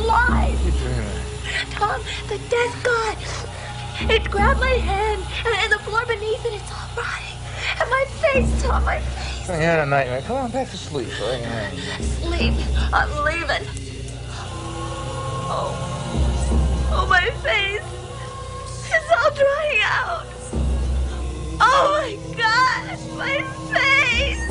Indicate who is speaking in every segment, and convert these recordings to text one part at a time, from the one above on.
Speaker 1: alive.
Speaker 2: You're dreaming.
Speaker 1: Tom, the death god. It grabbed my hand, and the floor beneath it, it's all rotting. And my face, Tom, my face.
Speaker 2: You're having a nightmare. Come on back to sleep. All right?
Speaker 1: Sleep. I'm leaving. Oh, my face. It's all drying out. Oh, my God, my face.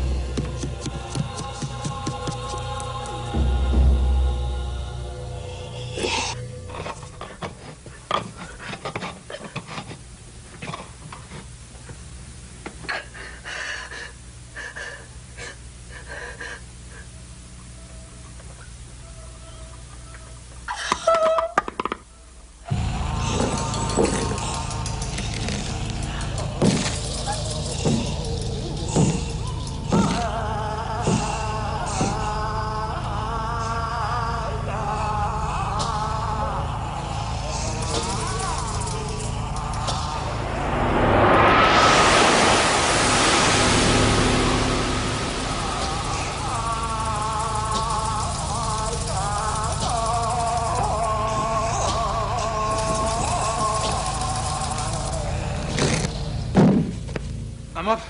Speaker 2: I'm up.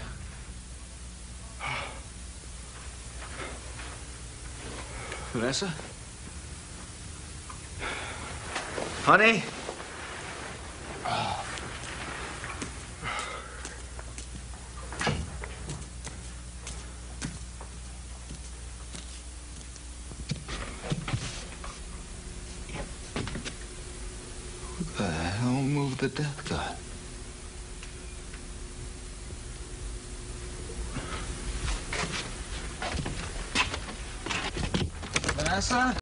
Speaker 2: Vanessa? Honey? Who the hell moved the death god? Vanessa?